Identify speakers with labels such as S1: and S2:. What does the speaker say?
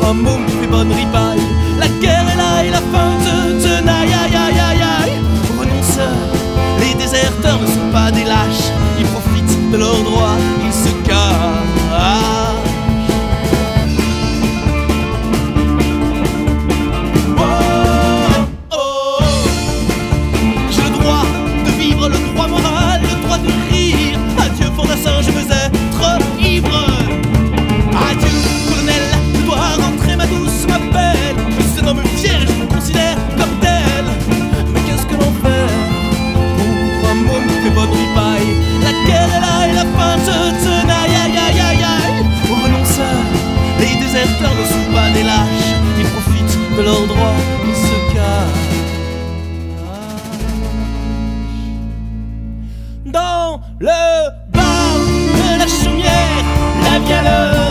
S1: un môme qui fait bonne ripaille. La guerre est là et la faim te tenaille. Aïe aïe aïe aïe. Renonceurs, les déserteurs ne sont pas des lâches. Ils profitent de leurs droits, ils se cachent. Le droit moral, le droit de rire. Adieu fantassin, je veux être ivre. Adieu colonel, je dois rentrer, ma douce m'appelle. Je suis un homme fier, je me considère comme tel. Mais qu'est-ce que l'on fait pour un môme qui fait bonne ripaille? La guerre est là et la faim te tenaille. Aïe aïe aïe aïe. Aux renonceurs, les déserteurs ne sont pas des lâches. Ils profitent de leurs droits, ils se cachent. Dans le bar de la chaumière, la vie à l'heure.